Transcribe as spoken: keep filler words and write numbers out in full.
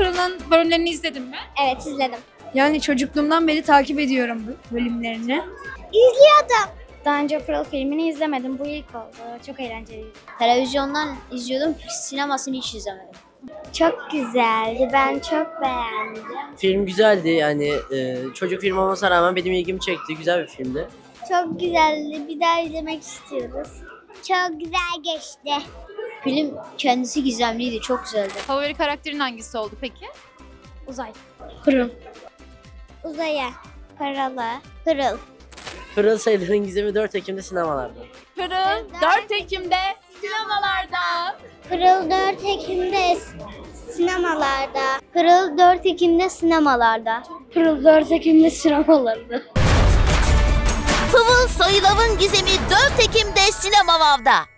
Pırıl'ın bölümlerini izledin mi? Evet, izledim. Yani çocukluğumdan beri takip ediyorum bu bölümlerini. İzliyordum. Daha önce Pırıl filmini izlemedim. Bu ilk oldu. Çok eğlenceliydi. Televizyondan izliyordum, sinemasını hiç izlemedim. Çok güzeldi. Ben çok beğendim. Film güzeldi yani e, çocuk film olmasına rağmen benim ilgimi çekti. Güzel bir filmdi. Çok güzeldi. Bir daha izlemek istiyoruz. Çok güzel geçti. Film kendisi gizemliydi, çok güzeldi. Favori karakterin hangisi oldu peki? Uzay. Pırıl. Uzaya. Paralı. Pırıl. Pırıl Sayıların Gizemi dört Ekim'de sinemalarda. Pırıl dört Ekim'de sinemalarda. Pırıl dört Ekim'de sinemalarda. Pırıl dört Ekim'de sinemalarda. Pırıl dört Ekim'de sinemalarda. Pırıl Sayıların Gizemi dört Ekim'de Sinemavav'da.